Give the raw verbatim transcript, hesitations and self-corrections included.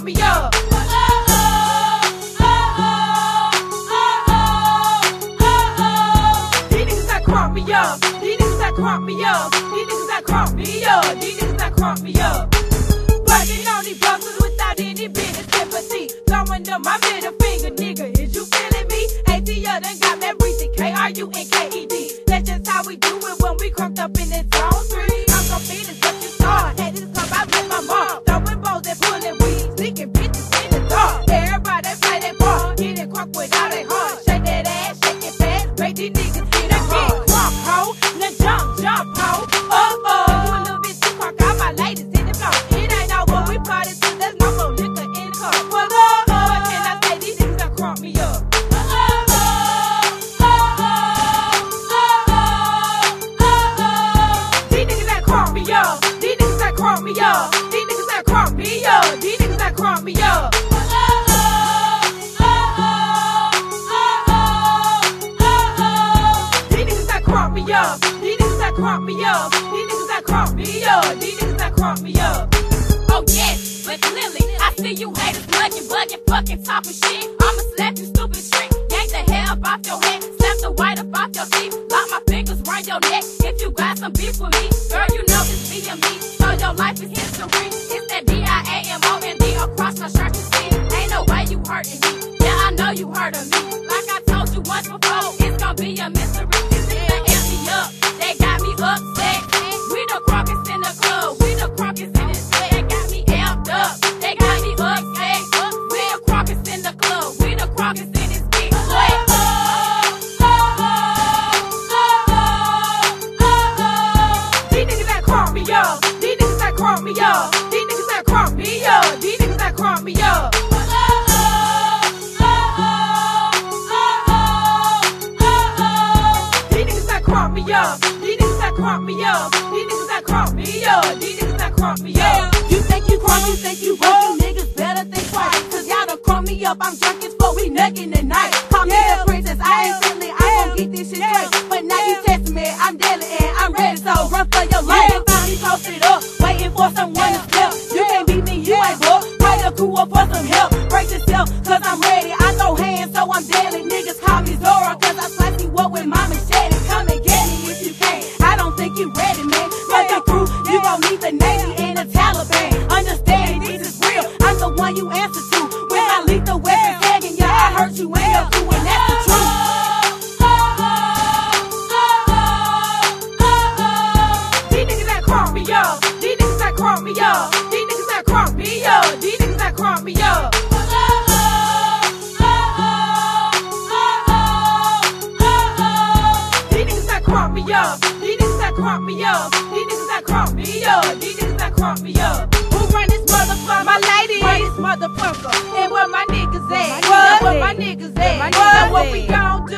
me up. These niggas that crunk me up. These niggas that crunk me up. These niggas that crunk me up. These niggas that crunk me up. Working on these busters without any business sympathy. Throwing up my middle finger, nigga. Is you feeling me? A T L done got me breathing. K R U N K E D. That's just how we do it when we crunked up in this zone three. I'm gon' be the such a star. Had this club out with my mom. Throwing bows and pulling weed. Sneaking bitches in the dark. Everybody play that part. Get it crunk without a heart. Shake that ass, shake it fast. Make these niggas get a hard. Crunk, ho. Now jump, jump, ho. Uh-oh. You a little bit too crunk. All my ladies in the floor. It ain't over. We party till there's no more liquor in the car. Well, uh-oh. What can I say? These niggas that crunk me up. Crunk me up. These niggas that crunk me up. These niggas that crunk me up. These niggas that crunk me up. These niggas that crunk me up. These niggas that crunk me up. These niggas that crunk me up. These niggas that crunk me up. Oh yes, but clearly I see you haters bugging, bugging, fucking talking shit. I'ma slap you stupid trick. Yank the hair up off your head. Slap the white up off your teeth. Lock my fingers round your neck. If you got some beef with me, girl, you know it's B M D. So your life is history. It's that D I A M O N D across my shirt you see. Ain't no way you hurting me. Yeah, I know you hurting me. Like I told you once before, it's gonna be a mystery. These niggas amp me up. They got me upset. We the crunkest in the club. We the crunkest in this club. They got me amped up. They got me upset. We the crunkest in the club. We the crunkest in this big sweat. These niggas that crunk me up. These niggas that crunk me up. These niggas that crunk me up. These niggas that crunk me up. These niggas that crunk me up. These niggas that crunk me up. These niggas that crunk me up. These niggas that crunk me up. You think you crunk, you think you broke, you niggas better think twice. Cause y'all done crunk me up, I'm drunk as fuck, we necking the night. Call me the princess, I ain't silly, I gon' get this shit straight. But now you testing me, I'm deadly and I'm ready, so run for your life. And finally posted up, waiting for someone to step. You can't beat me, you ain't broke. Call your crew up for some help. Break yourself, cause I'm ready. I throw hands, so I'm deadly. Niggas call me Zora, cause I slice you up with my machete. Come and get me if you can. I don't think you ready, man. Cause the crew, you gon' need the Navy and the Taliban. Understand, this is real. I'm the one you answer to. With my lethal weapon tagging, yeah, I hurt you and your crew, and that's the truth. These niggas that crunk me up. These niggas that crunk me up. These niggas that crunk me up. These niggas that crunk me up. These niggas that crunk me up. These niggas that crunk me up. These niggas that crunk me up. These niggas that crunk me up. Who run this motherfucker? My lady. Run this motherfucker. And where my niggas at? What? Where my niggas at? What? What we gon' do?